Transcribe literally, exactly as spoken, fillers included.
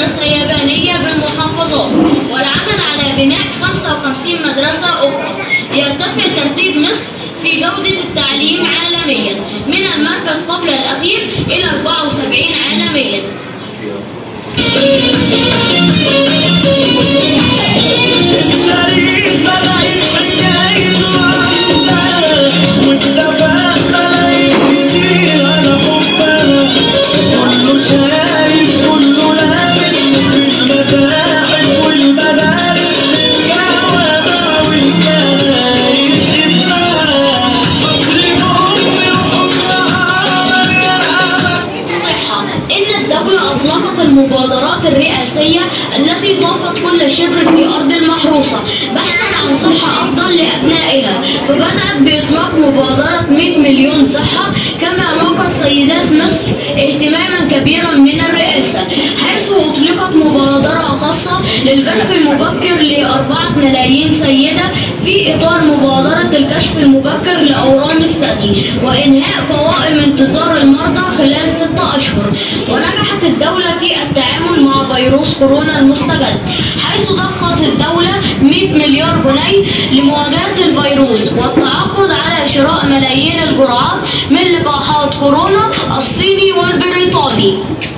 السيبانية بالمحافظات، والعمل على بناء خمسة وخمسين مدرسة أخرى. يرتفع ترتيب مصر في جودة التعليم عالميا من المركز قبل الأخير إلى أربعة وسبعين عالميا. أطلقت المبادرات الرئاسية التي ضافت كل شبر في أرض المحروسة بحثا عن صحة أفضل لأبنائها، فبدأت بإطلاق مبادرة مئة مليون صحة. كما لاقت سيدات مصر اهتماما كبيرا من الرئاسة، حيث أطلقت مبادرة خاصة للكشف المبكر لأربعة ملايين سيدة في إطار مبادرة الكشف المبكر لأورام الثدي وإنهاء قوائم انتظار المرضى خلال ستة أشهر. ونجحت الدولة في التعامل مع فيروس كورونا المستجد، حيث ضخت الدولة مئة مليار جنيه لمواجهة الفيروس والتعاقد على شراء ملايين الجرعات من لقاحات كورونا الصيني والبريطاني.